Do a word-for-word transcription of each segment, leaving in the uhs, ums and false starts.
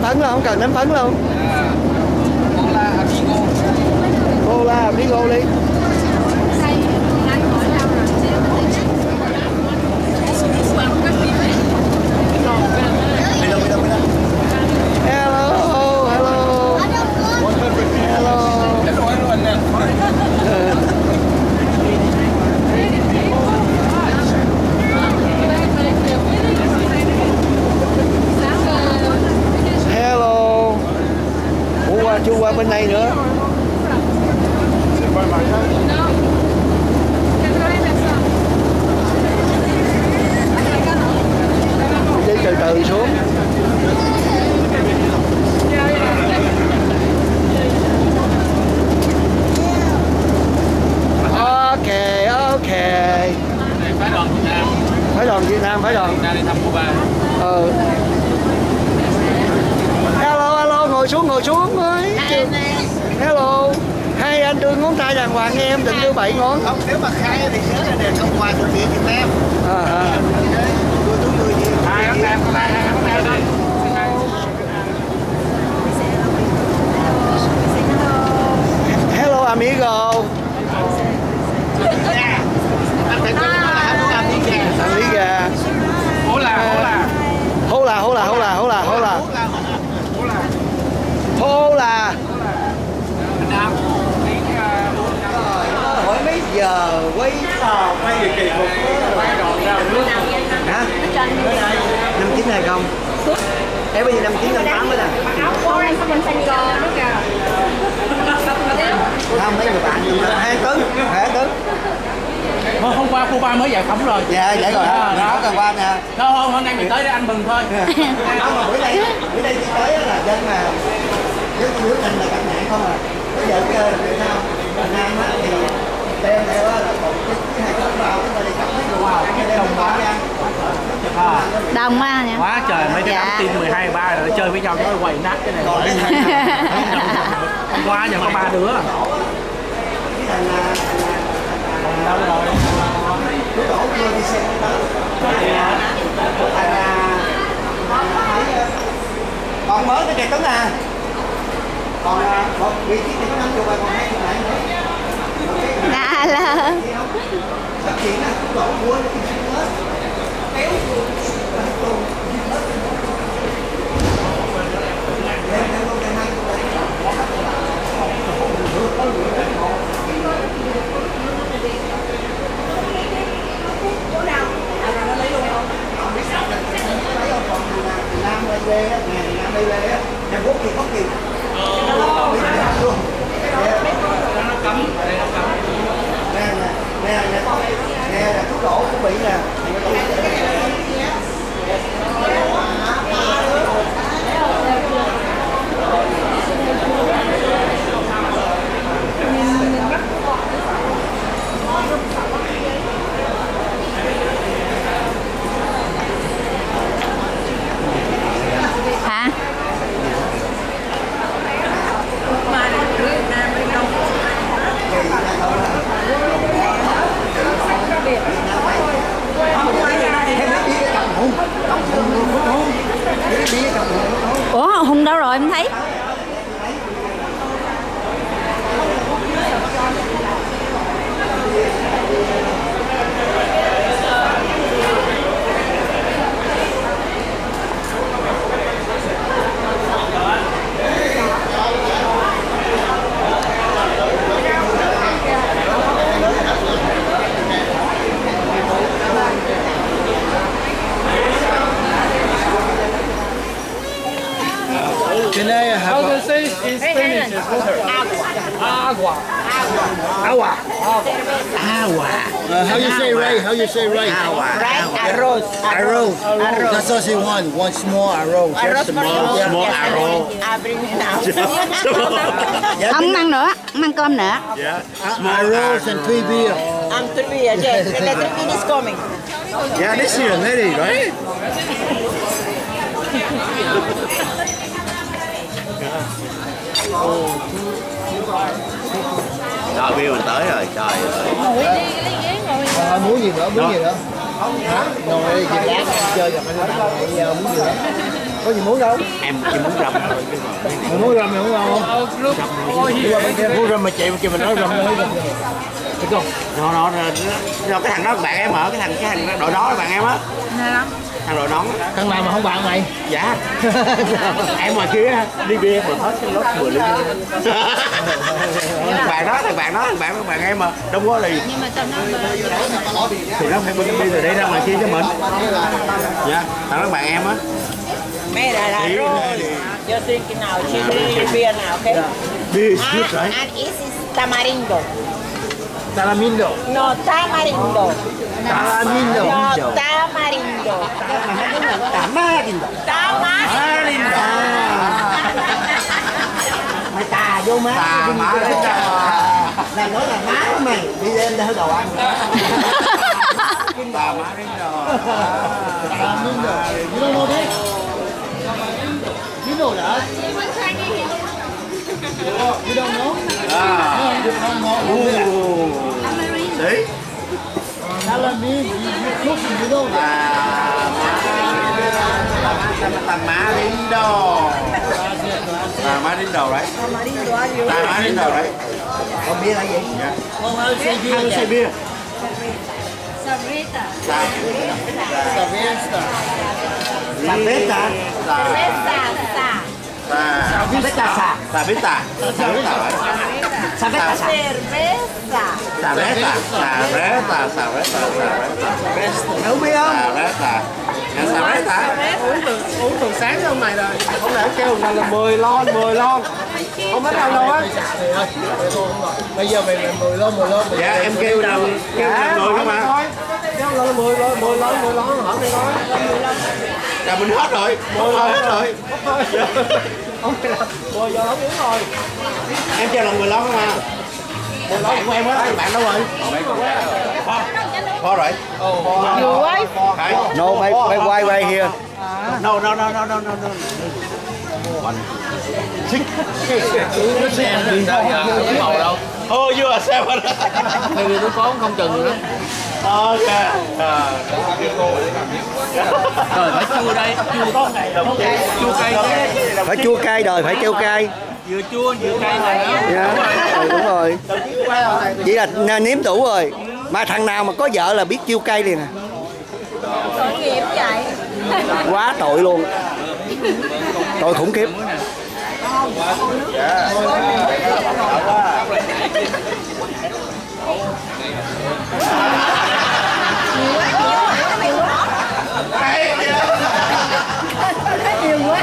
phấn luôn, không cần ném phấn luôn. Hola amigo. Hola amigo đi. Chú qua bên đây nữa. Đi từ từ xuống. Ok, ok. Phái đoàn Việt Nam. Phái đoàn Việt Nam, phái đoàn Việt Nam đi thăm Cuba. Ừ. Hello, hello, ngồi xuống, ngồi xuống mới. Hello. Hai anh đưa ngón tay đàng hoàng nghe em, đừng đưa bảy ngón. Không, nếu mà khai thì nhớ là để Cộng hòa thuộc địa Việt Nam. À, à. Tôi tôi người gì? Hai ông em, hai ông em đi. Hello amigo. Amiga. Hola, hola. Hola, hola, hola, hola, hola. Hola. Hỏi mấy giờ quay tàu quay kỳ kỳ cục hả? Năm chín hay không? Em bây giờ năm chín năm tám mới nè. Không, mấy người bạn hai tấn, hai tấn. Hôm qua Cuba mới giải phóng rồi. Dạ, vậy rồi hả? Đó là qua nè. Không, không, hôm nay mình tới để ăn mừng thôi. Không, mà bữa nay, bữa nay đi tới là dân mà dân biểu tình là cách mạng không à. Bây giờ cái Việt Nam, Việt Nam á thì đem theo là một cái hai tấn vào chúng ta đi cặp với người vào cái đồng bạc nha. Đồng á nha. Quá trời mấy đứa dạ. đám tin mười hai ba rồi chơi với nhau nó quậy nát cái này. Hôm qua giờ có ba đứa. Đâu rồi? Còn mới tới kìa Tuấn à. Còn một vị trí thì có năm chục và còn hai chục lại nữa. Dạ là Phát triển là cũng đổ mua cái gì hết. Kéo Nam lên lê á, nè, Nam lên lê á, nhà quốc kỳ quốc kỳ. Luôn. Nó cấm, đây nó cấm. Nè nè, nè nè, nè là thuốc đổ cũng bị nè. hả? Ủa Hùng đâu rồi em thấy? Can I have How to say in Spanish is water? Agua. agua? Agua. Uh, how you say right? How you say right? Right? Arroz. Arroz. That's all she want. One small arroz. Arroz Small, for small arrow. I bring it out. Không ăn nữa, không ăn cơm nữa. Yeah. Small arrows and three beer. I'm three years. Yes. The three minutes is coming. Yeah, this is a lady, right? Rồi Bill mình tới rồi, trời ơi. Ngồi đi, lấy ghế ngồi. À, muốn gì nữa? Muốn gì nữa? Hả? Ngồi đây chị lát ăn chơi gặp anh làm muốn gì nữa? Có gì muốn đâu? Em chỉ muốn rầm thôi. Mày muốn rầm mày không ngon? Muốn rầm mà chị mà kêu mình nói rầm thôi. Được không? Nó nó nó cái thằng đó bạn em ở cái thằng cái thằng đội đó là bạn em á. Thằng đội nón. Thằng nào mà không bạn mày? Dạ. Em ngoài kia đi bia mà hết cái lốt mười ly. Thằng bạn đó, thằng bạn đó, thằng bạn bạn em mà đông có lì. Nhưng mà tao nó thì nó phải bưng đi rồi đi ra ngoài kia cho mình. Dạ, thằng đó bạn em á. Mẹ là là rose. Yo sé que nào chili beer nào, okay? Bia Ah, good, right? and this is tamarindo. Tamarindo. No, tamarindo. Tamarindo. No, tamarindo. Tamarindo. Tamarindo. Mày tà vô má. Tà má đấy ra. Là nói là má của mày đi lên đỡ đồ ăn. Tà má đến rồi. Tamarindo. You don't know this? You know that? You don't know? À. You don't know. Đấy. Tamarindo. You cook, you know that? Tamarindo. Tamarindo đấy. Tamarindo đấy. Còn bia là gì? Không say bia. Sabrita. Savesta. Savesta. Cerveza. Sabita. Sabita. Savesta. Cerveza. Sabeta. Sabeta. Sabeta. Mày uống bia không? Sabeta. Sabeta. Uống từ sáng tới hôm nay rồi. Không lẽ kêu là mười lon, mười lon. Không biết đâu đâu á. Bây giờ mày mười lon, mười lon. Dạ em kêu đâu kêu là người không ạ? Kêu là mười lon, mười lon, mười lon hỏi mày nói. Là mình hết rồi. Hết rồi. Không phải là mười giờ không uống rồi. Em kêu là mười lon không ạ? Mười lon của em á, bạn đâu rồi? Có rồi. Your wife? Phải. No, mày mày quay quay here. No, no, no, no, no, no, no. Màu đâu? Oh, you are seven. Người tôi có không chừng rồi đó. Ok. Rồi phải chua đây, chua chua cay chứ. Phải chua cay đời, phải kêu cay. Vừa chua vừa cay này đó. Dạ, ừ, đúng rồi. Chỉ là nếm đủ rồi. Mà thằng nào mà có vợ là biết chua cay liền à. Tội nghiệp vậy. Quá tội luôn. Tội khủng khiếp. Nhiều quá.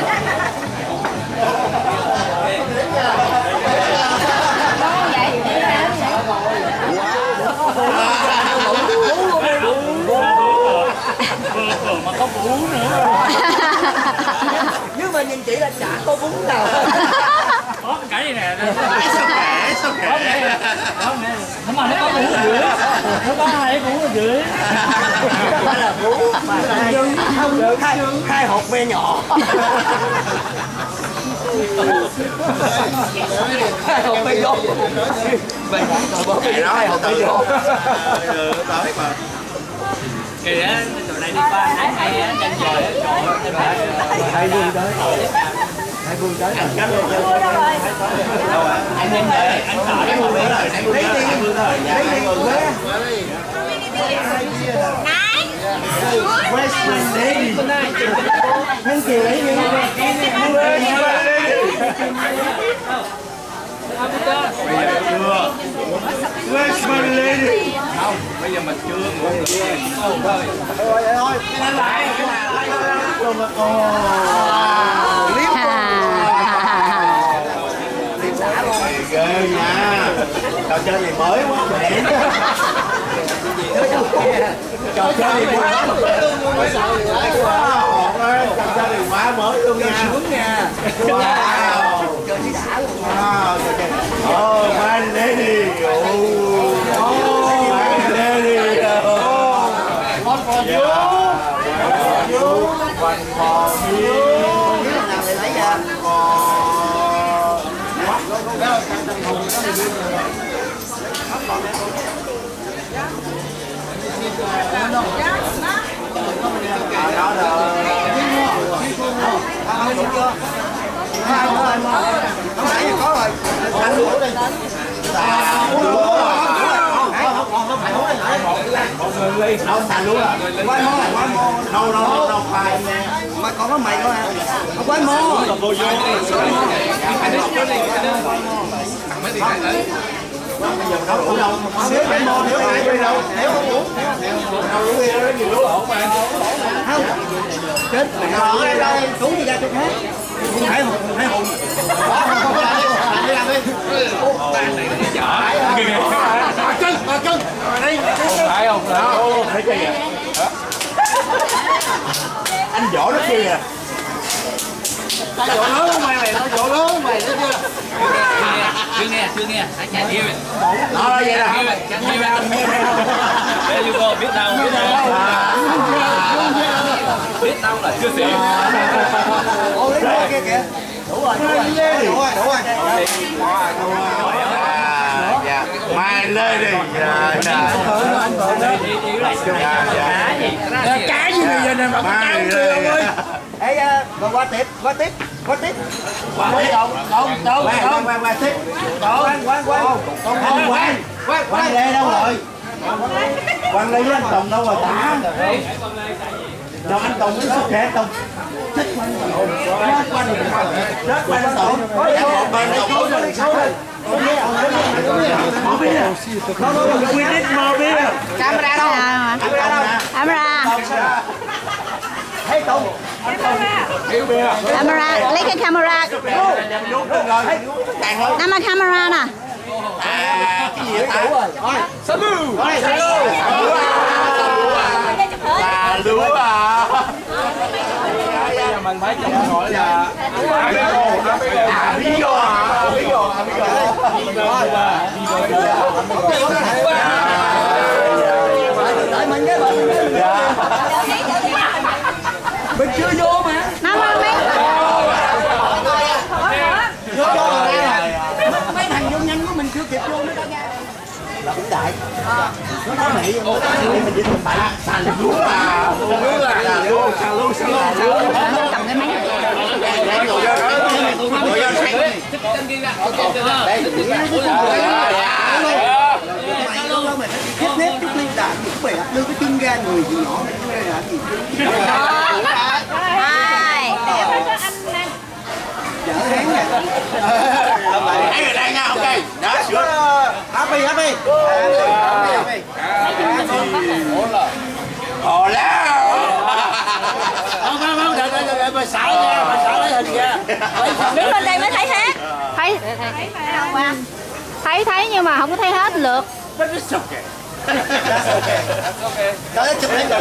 Mà có bún nữa. Nhưng mà nhìn chị là chả có bún nào. Có cái gì nè. Sao kẻ, sao kẻ. Không mà nó có bún ở dưới. Nó có hai bún ở dưới. Đó là bún mà không hai, hai hộp me nhỏ. Hai hộp me vô. Vậy hai hộp me vô. Tới mà. Kìa, tụi này đi qua tháng ngày á, trên trời á, Hai vương tới. Hai vương tới. anh em đợi, anh sợ cái mua Lấy đi, lấy đi, quê. Where's my lady? Hắn kiều lấy đi. Where's my lady? không, bây giờ mình chưa Thôi, thôi, thôi. Lên lại. Liếp Liếp xả luôn. Ghê nha. Trò chơi này mới quá mẹ. Trò chơi này quá mới sợ lại quá. Trò chơi này quá mới luôn nha. Sướng nha. Wow. Chơi đi đã luôn. Wow. Oh, my lady. Oh, my lady. One for you. One for you. One for me. Nào để lấy ra. Đó rồi. đủ chưa? Hai mô, hai mô. Không nãy giờ có rồi. Anh đũa đi. Xào lúa. Không phải hú này. Một người ly. Đâu xào lúa à? Quay mô, quay mô. Đâu đâu đâu khoai nè. Mà còn có mày nữa hả? Quay mô. Đâu đâu. Nếu quay mô, nếu ai quay đâu. Nếu không uống. Đâu lúa kia nó gì lúa ổn mà. Không. Chết. Ở đây đây. Xuống đi ra chút hết. Không thấy hùng, không thấy hùng. Không có làm đi. Đi làm đi. Ba cân, ba cân. Đây. Phải không? Đó, thấy chưa vậy? Anh vỗ nó kia à. Tao vỗ lớn không mày mày, tao vỗ lớn không mày, thấy chưa? Chưa nghe, chưa nghe. Hãy chạy theo mày. Đó vậy là không? Chạy theo mày. Để vô cô biết đâu. Biết đâu. Biết đâu là chưa xỉn. Ô lấy mua kia kìa. Đủ rồi, đủ rồi. Đủ rồi, đủ rồi. Dạ. Mai lên đi. Dạ, dạ. Cái gì bây giờ nè mà cá không ơi. Ê, rồi qua tiếp, qua tiếp, qua tiếp. Qua tiếp. Đâu, đâu, đâu. Qua, qua, qua tiếp. Quang, quang, quang. Không, quang. Quang, quang Lê đâu rồi? Quang Lê với anh Tùng đâu rồi tả? Đâu anh Tùng mới xuất hiện Tùng. Chết Quang Tùng. Chết Quang Tùng. Chết Quang Tùng. Chết Quang Tùng. We need more beer. Camera đâu? Camera. Hey Tùng. Camera. Lấy cái camera. Nằm ở camera nè. À, cái gì vậy ta? Salu. À, lúa à. Bây giờ mình phải cho gọi là à, video à, video à, Đợi mình cái mình. Mình chưa vô mà. Năm mươi mấy. Vô vô rồi. Mấy thằng vô nhanh của mình chưa kịp vô nữa đó nha. Là cũng đại. Nó nói mày mình đi mình bậy. Xà lúa à. Lúa à. Xà lúa, xà lúa, xà lúa. Cầm cái máy. Khép nếp chút ly đạn cũng bẻ đưa cái chân ra người gì nhỏ đây là gì Hai. dở hán nè Hai người đang nha, ok. Đó, sửa. happy happy Ồ lá. Không, không, không, đợi, đợi, đợi, bà xảo nha, bà xảo lấy hình ra. Đứng lên đây mới thấy hết. Thấy. Thấy thấy nhưng mà không có thấy hết lượt. It's okay. Đó chụp lấy